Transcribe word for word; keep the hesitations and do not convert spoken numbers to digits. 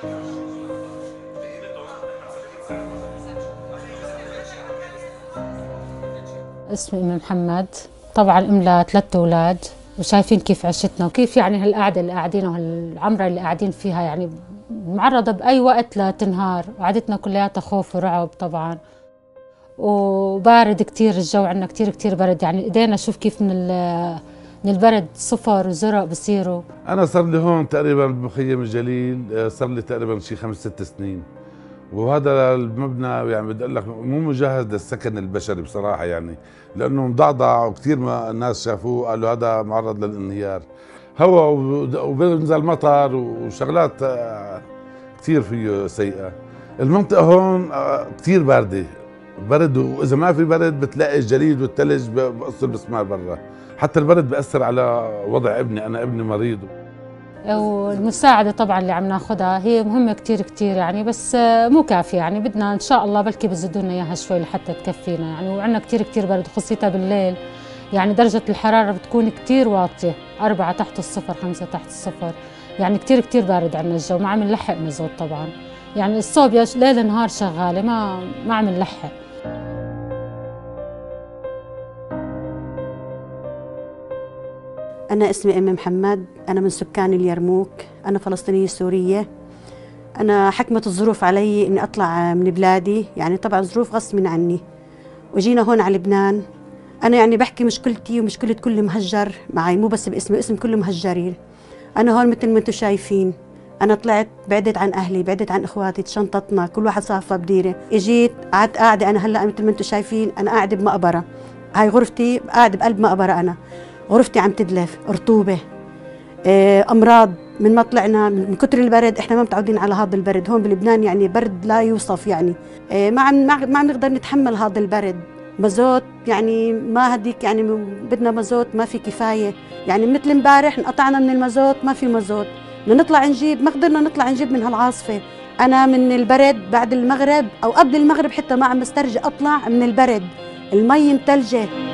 اسمي أم محمد، طبعا أم لثلاث أولاد، وشايفين كيف عشتنا وكيف يعني هالقعدة اللي قاعدين وهالعمرة اللي قاعدين فيها يعني معرضة بأي وقت لتنهار، قعدتنا كلياتها خوف ورعب طبعا، وبارد كتير الجو عندنا كتير كتير برد، يعني ايدينا شوف كيف من من البرد صفر وزرق بصيروا. أنا صار لي هون تقريبا بمخيم الجليل صار لي تقريبا شي خمس ست سنين، وهذا المبنى يعني بدي اقول لك مو مجهز للسكن البشري بصراحه، يعني لانه مضعضع وكثير ما الناس شافوه قالوا هذا معرض للانهيار، هواء وبينزل مطر وشغلات كثير فيه سيئه. المنطقه هون كثير بارده، برد، واذا ما في برد بتلاقي الجليد والثلج بقص المسمار برا، حتى البرد بأثر على وضع ابني، انا ابني مريض. والمساعدة طبعا اللي عم ناخذها هي مهمة كتير كتير يعني، بس مو كافية يعني، بدنا إن شاء الله بلكي بزيدوا لنا إياها شوي لحتى تكفينا يعني، وعندنا كتير كتير برد خصيتها بالليل، يعني درجة الحرارة بتكون كتير واطية، أربعة تحت الصفر، خمسة تحت الصفر، يعني كتير كتير بارد عندنا الجو، ما عم نلحق نزود طبعا، يعني الصوبيا ليل نهار شغالة، ما ما عم نلحق. أنا اسمي أم محمد، أنا من سكان اليرموك، أنا فلسطينية سورية. أنا حكمت الظروف علي إني أطلع من بلادي، يعني طبعا ظروف غصب من عني، وجينا هون على لبنان. أنا يعني بحكي مشكلتي ومشكلة كل مهجر معي، مو بس باسمي، اسم كل مهجرين. أنا هون مثل ما أنتم شايفين، أنا طلعت بعدت عن أهلي، بعدت عن إخواتي، شنطتنا كل واحد صافى بديرة، إجيت قعدت قاعدة. أنا هلا مثل ما أنتم شايفين أنا قاعدة بمقبرة، هاي غرفتي، قاعدة بقلب مقبرة. أنا غرفتي عم تدلف، رطوبة، أمراض من ما طلعنا من كتر البرد. إحنا ما متعودين على هذا البرد هون بلبنان، يعني برد لا يوصف يعني، ما عم ما عم نقدر نتحمل هذا البرد. مازوت يعني ما هديك، يعني بدنا مازوت ما في كفاية، يعني مثل امبارح انقطعنا من المازوت، ما في مازوت، بدنا نطلع نجيب، ما قدرنا نطلع نجيب من هالعاصفة. أنا من البرد بعد المغرب أو قبل المغرب حتى ما عم بسترجع أطلع من البرد، المي متلجة.